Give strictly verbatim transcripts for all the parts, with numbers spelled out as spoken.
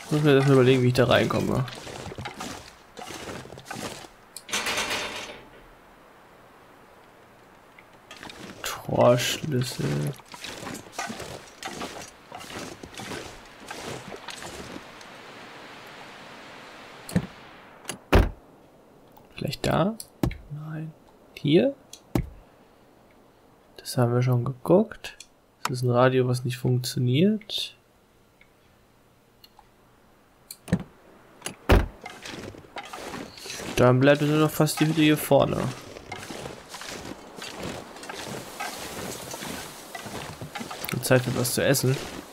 Ich muss mir erstmal überlegen, wie ich da reinkomme. Torschlüssel. Vielleicht da? Nein. Hier? Das haben wir schon geguckt. Das ist ein Radio, was nicht funktioniert. Dann bleibt nur noch fast die Hütte hier vorne. Und Zeit für was zu essen.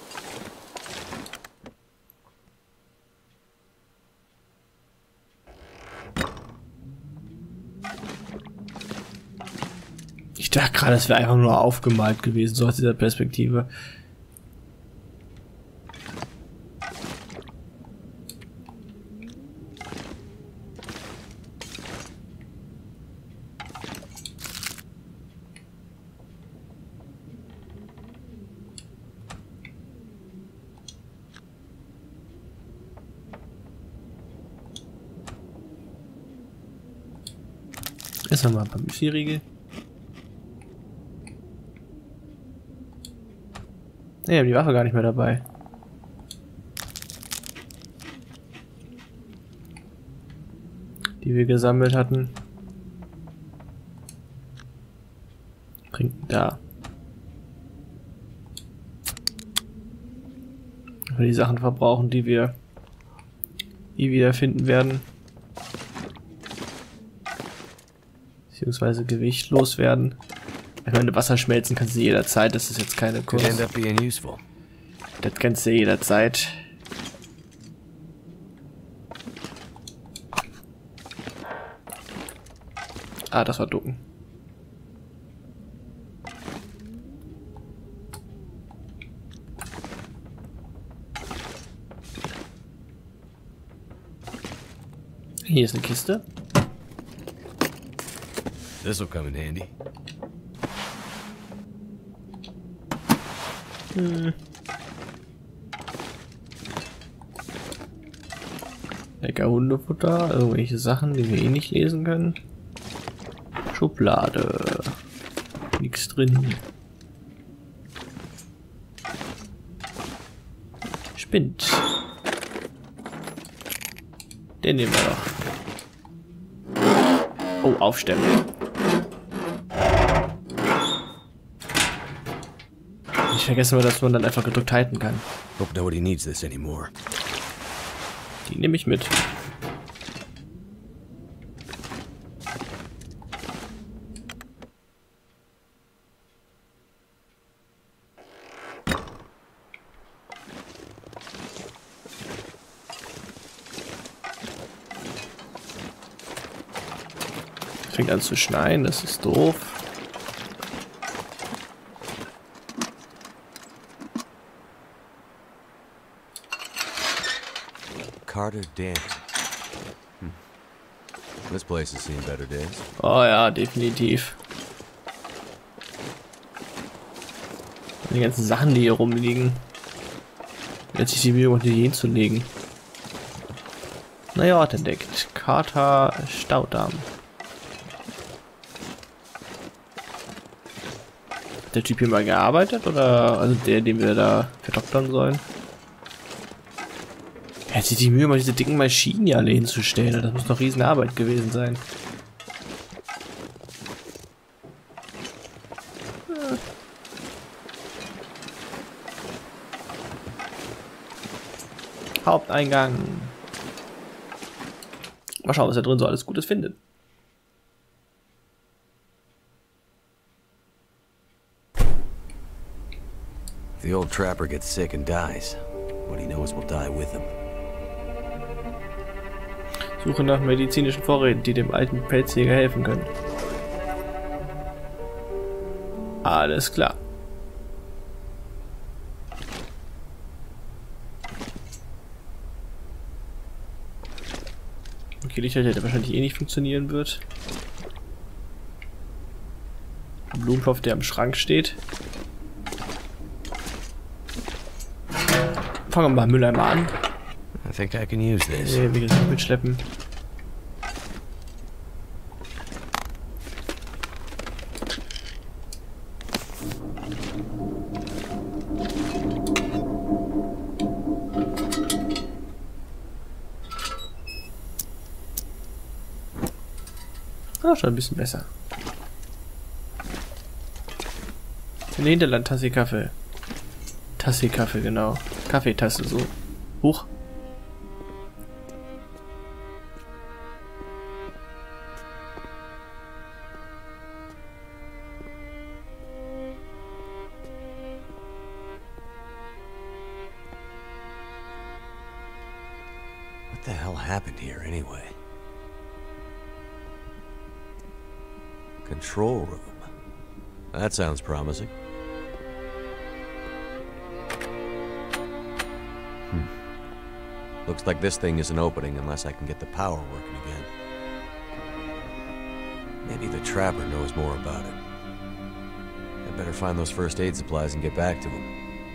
Ich dachte gerade, es wäre einfach nur aufgemalt gewesen, so aus dieser Perspektive. Essen wir mal ein paar Müsli-Riegel. Ne, ich habe die Waffe gar nicht mehr dabei. Die wir gesammelt hatten. Trinken da. Wenn wir die Sachen verbrauchen, die wir nie wieder finden werden. Beziehungsweise Gewicht loswerden. Ich meine, Wasser schmelzen kannst du jederzeit, das ist jetzt keine Kunst. Das kannst du jederzeit. Ah, das war ducken. Hier ist eine Kiste. This'll come in handy. Hm. Lecker Hundefutter, irgendwelche Sachen, die wir eh nicht lesen können. Schublade. Nichts drin. Spind. Den nehmen wir doch. Oh, aufstellen. Ich vergesse mal, dass man dann einfach gedrückt halten kann. Hope nobody needs this anymore. Die nehme ich mit. Fängt an zu schneien, das ist doof. Carter Dam. Hm. This place has seen better days. Oh ja, definitiv. Die ganzen Sachen, die hier rumliegen. Jetzt sich die Mühe, die hinzulegen. Naja, Ort entdeckt. Carter Staudamm. Hat der Typ hier mal gearbeitet oder also der, den wir da verdoktern sollen? Er hat sich die Mühe, mal diese dicken Maschinen hier alle hinzustellen. Das muss doch riesen Arbeit gewesen sein. Hm. Haupteingang. Mal schauen, was da drin so alles Gutes findet. The old trapper gets sick and dies. What he knows will die with him. Suche nach medizinischen Vorräten, die dem alten Pelzjäger helfen können. Alles klar. Okay, Lichtschalter, der wahrscheinlich eh nicht funktionieren wird. Ein Blumentopf, der am Schrank steht. Fangen wir mal Mülleimer an. think I can use this. Nee, wir können mitschleppen. Ah, schon ein bisschen besser. In Hinterland Tasse Kaffee. Tasse Kaffee, genau. Kaffeetasse, so. Hoch. What the hell happened here anyway? Control room. That sounds promising. Hmm. Looks like this thing isn't opening unless I can get the power working again. Maybe the trapper knows more about it. I better find those first aid supplies and get back to him.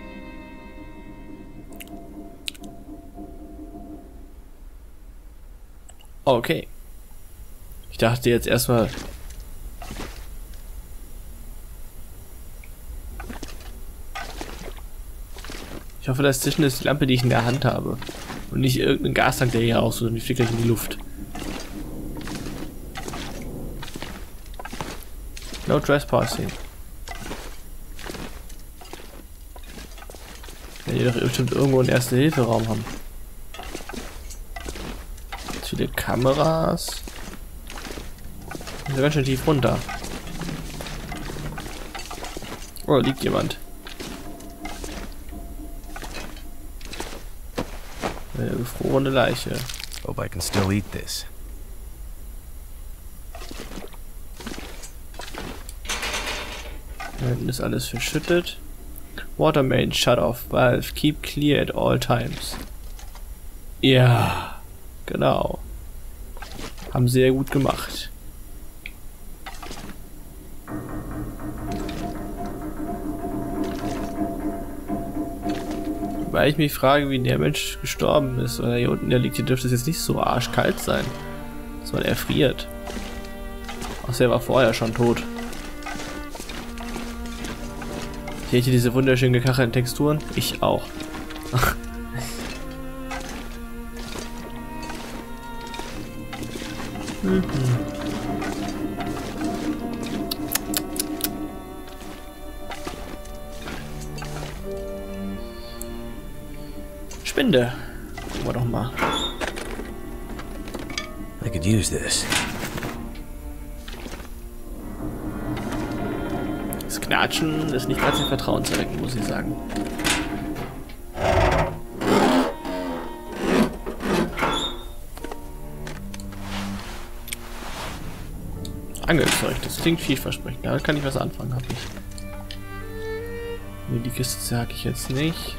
Okay. Ich dachte jetzt erstmal... Ich hoffe, das Zwischen ist die Lampe, die ich in der Hand habe. Und nicht irgendein Gastank, der hier raus, sondern die fliegt gleich in die Luft. No trespassing. Ja, die doch bestimmt irgendwo einen Erste-Hilfe-Raum haben. Ganz viele Kameras. Ist ja ganz schön tief runter. Oh, da liegt jemand. Eine gefrorene Leiche. Hope I can still eat this. Da hinten ist alles verschüttet. Water main shut off. Valve keep clear at all times. Ja, genau. Haben sehr gut gemacht. Weil ich mich frage, wie der Mensch gestorben ist. Oder hier unten, der liegt, hier dürfte es jetzt nicht so arschkalt sein. Dass man erfriert. Ach, der war vorher schon tot. Seht ihr diese wunderschön gekachelten Texturen? Ich auch. mhm. Spinde. Gucken wir doch mal. I could use this. Das Knatschen ist nicht ganz sehr vertrauenserweckend, muss ich sagen. Angelzeug, das klingt vielversprechend. Da kann ich was anfangen, habe ich. Nee, die Kiste sage ich jetzt nicht.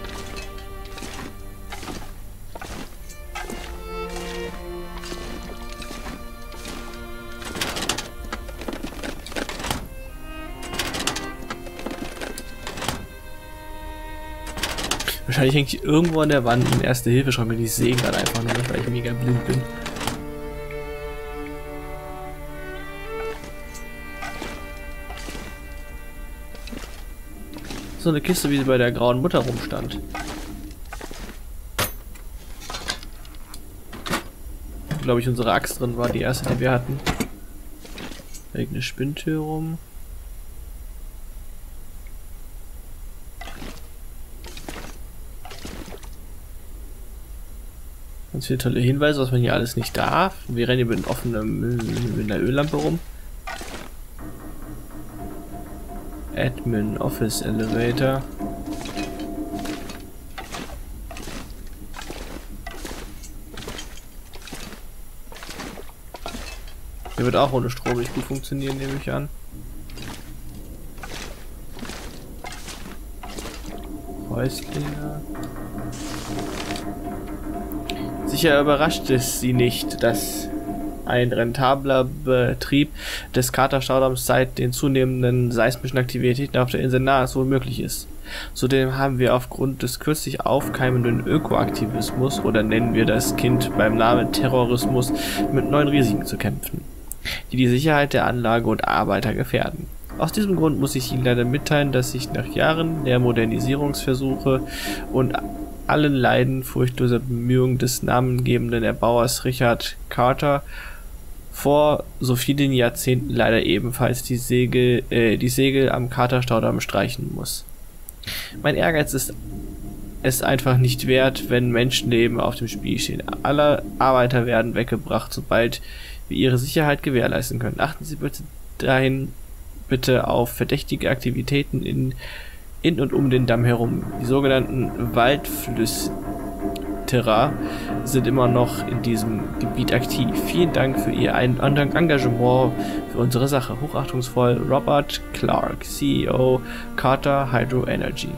Wahrscheinlich hängt hier irgendwo an der Wand ein Erste-Hilfe-Schrank und ich sehe gerade einfach nur nicht, weil ich mega blind bin. So eine Kiste, wie sie bei der grauen Mutter rumstand. Glaube ich, unsere Axt drin war die erste, die wir hatten. Da liegt eine Spinntür rum. Ganz viele tolle Hinweise, was man hier alles nicht darf. Wir rennen hier mit offenem mit einer Öllampe rum. Admin Office Elevator. Hier wird auch ohne Strom nicht gut funktionieren, nehme ich an. Häuslinge. Sicher überrascht es sie nicht, dass ein rentabler Betrieb des Carter-Staudamms seit den zunehmenden seismischen Aktivitäten auf der Insel nahezu unmöglich ist. Zudem haben wir aufgrund des kürzlich aufkeimenden Ökoaktivismus, oder nennen wir das Kind beim Namen Terrorismus, mit neuen Risiken zu kämpfen, die die Sicherheit der Anlage und Arbeiter gefährden. Aus diesem Grund muss ich Ihnen leider mitteilen, dass ich nach Jahren der Modernisierungsversuche und allen Leiden furchtloser Bemühungen des namengebenden Erbauers Richard Carter vor so vielen Jahrzehnten leider ebenfalls die Segel, äh, die Segel am Carter-Staudamm streichen muss. Mein Ehrgeiz ist es einfach nicht wert, wenn Menschenleben auf dem Spiel stehen. Alle Arbeiter werden weggebracht, sobald wir ihre Sicherheit gewährleisten können. Achten Sie bitte dahin bitte auf verdächtige Aktivitäten in, in und um den Damm herum. Die sogenannten Waldflüsterer sind immer noch in diesem Gebiet aktiv. Vielen Dank für Ihr Ein- Engagement für unsere Sache. Hochachtungsvoll, Robert Clark, C E O, Carter Hydro Energy.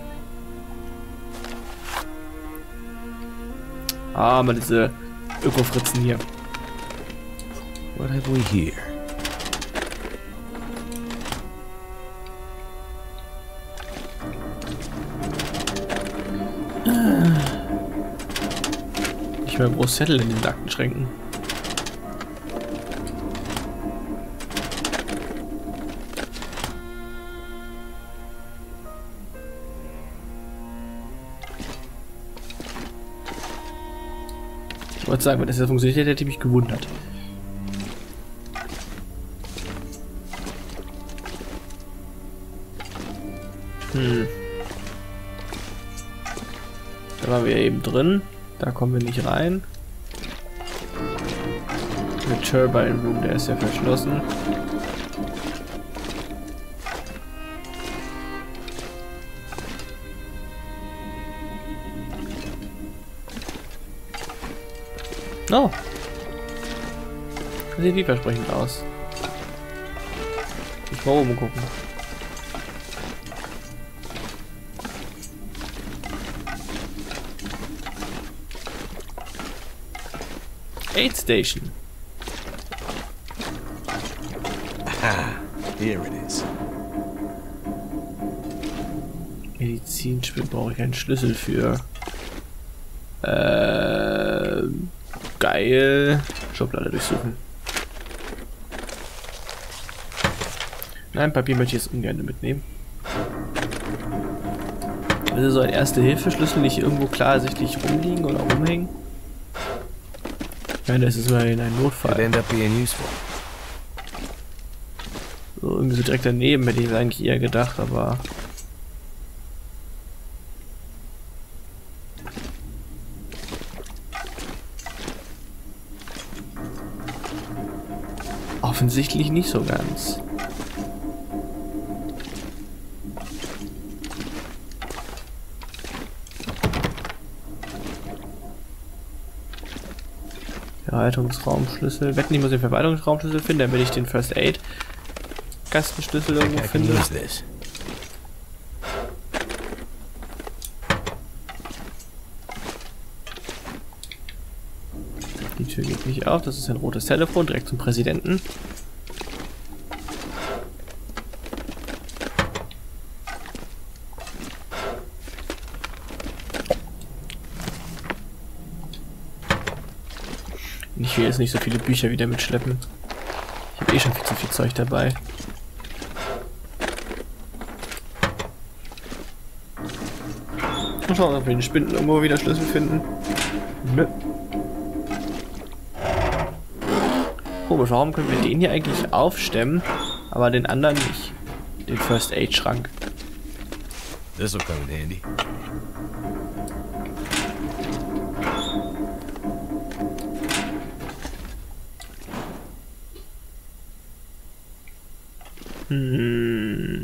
Ah, mal diese Öko-Fritzen hier. What have we here? Nicht mehr groß Zettel in den Aktenschränken. Ich wollte sagen, wenn das jetzt funktioniert hätte, hätte ich mich gewundert. Hm. Da waren wir eben drin. Da kommen wir nicht rein. Der Turbine Room, der ist ja verschlossen. Oh. Das sieht vielversprechend aus. Ich mal oben gucken. Aid Station. Ah, here it is. Medizinspiel brauche ich einen Schlüssel für. Äh, geil. Schublade durchsuchen. Nein, Papier möchte ich jetzt ungern mitnehmen. Also so ein Erste-Hilfe-Schlüssel nicht irgendwo klar ersichtlich rumliegen oder rumhängen? Nein, das ist immerhin ein Notfall. Could end up being useful. So, irgendwie so direkt daneben hätte ich es eigentlich eher gedacht, aber... offensichtlich nicht so ganz. Verwaltungsraumschlüssel. Wetten, ich muss den Verwaltungsraumschlüssel finden, damit ich den First Aid Kastenschlüssel irgendwo finde. Die Tür geht nicht auf, das ist ein rotes Telefon, direkt zum Präsidenten. Ich will jetzt nicht so viele Bücher wieder mitschleppen. Ich habe eh schon viel zu viel Zeug dabei. Mal schauen, ob wir den Spinden irgendwo wieder Schlüssel finden. Nö. Komisch, warum können wir den hier eigentlich aufstemmen, aber den anderen nicht? Den First Aid Schrank. This'll come in handy. Hm.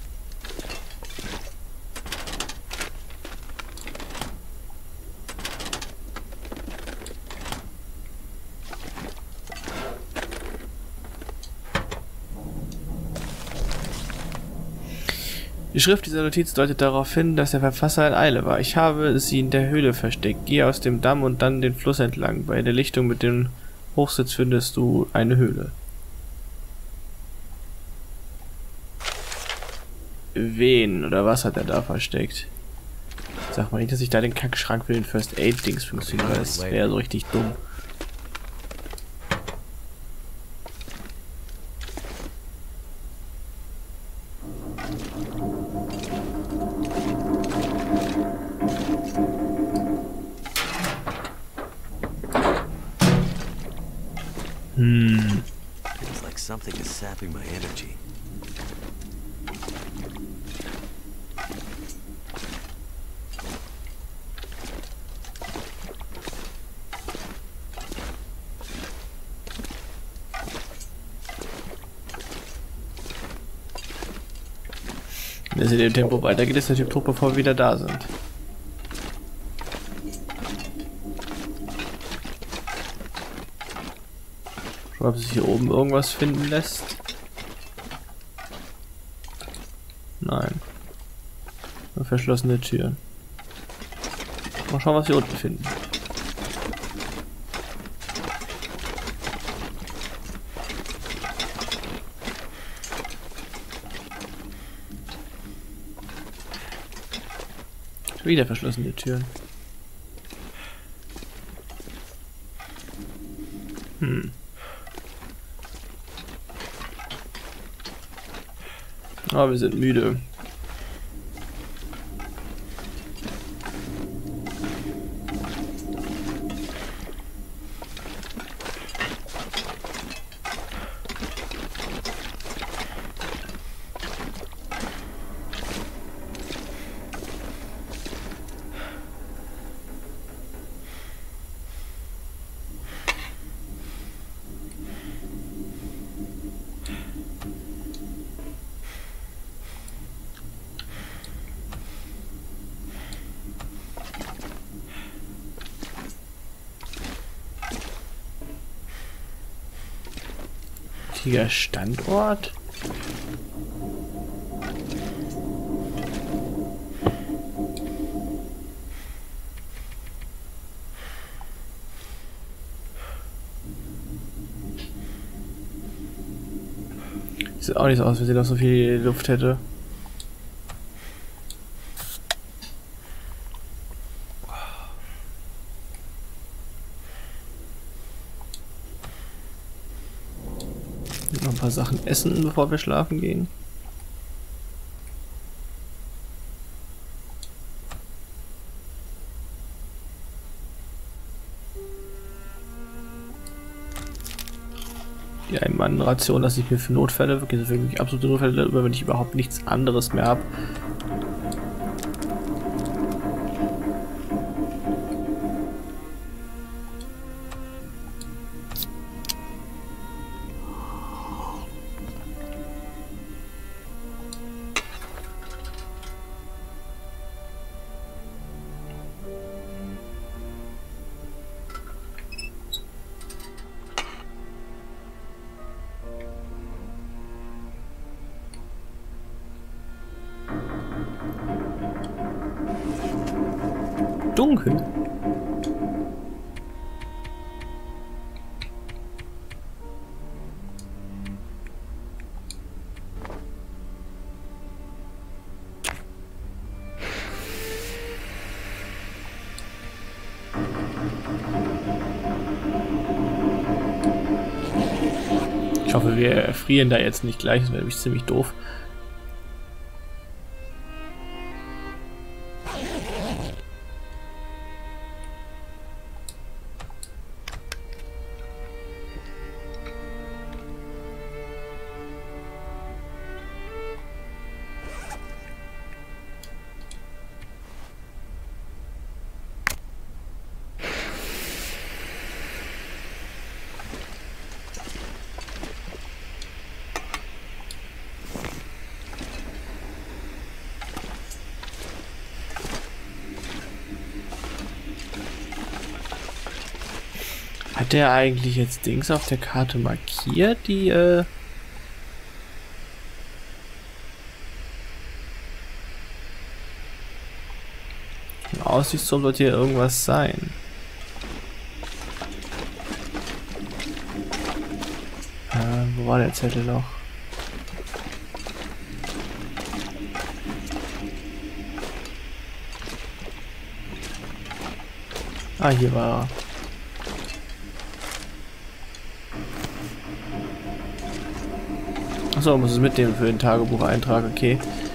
Die Schrift dieser Notiz deutet darauf hin, dass der Verfasser in Eile war. Ich habe sie in der Höhle versteckt. Gehe aus dem Damm und dann den Fluss entlang. Bei der Lichtung mit dem Hochsitz findest du eine Höhle. Wen oder was hat er da versteckt? Sag mal nicht, dass ich da den Kackschrank für den First Aid Dings funktioniert, weil das wäre so richtig dumm. Hm. Feels like something is sapping my energy. Wenn es in dem Tempo weitergeht, ist der Typ tot, bevor wir wieder da sind. Schau, ob sich hier oben irgendwas finden lässt. Nein. Nur verschlossene Türen. Mal schauen, was wir unten finden. Wieder verschlossene Türen. Hm. Aber wir sind müde. Richtiger Standort? Sieht auch nicht so aus, wenn sie noch so viel Luft hätte. Noch ein paar Sachen essen, bevor wir schlafen gehen. Die Ein-Mann-Ration lasse ich mir für Notfälle, wirklich, für wirklich absolute Notfälle, über wenn ich überhaupt nichts anderes mehr habe. Dunkel. Ich hoffe, wir erfrieren da jetzt nicht gleich, das wäre nämlich ziemlich doof. Hat der eigentlich jetzt Dings auf der Karte markiert, die äh im Aussichtsturm sollte hier irgendwas sein. Äh, wo war der Zettel noch? Ah, hier war er. Achso, muss es mitnehmen für den Tagebucheintrag, okay.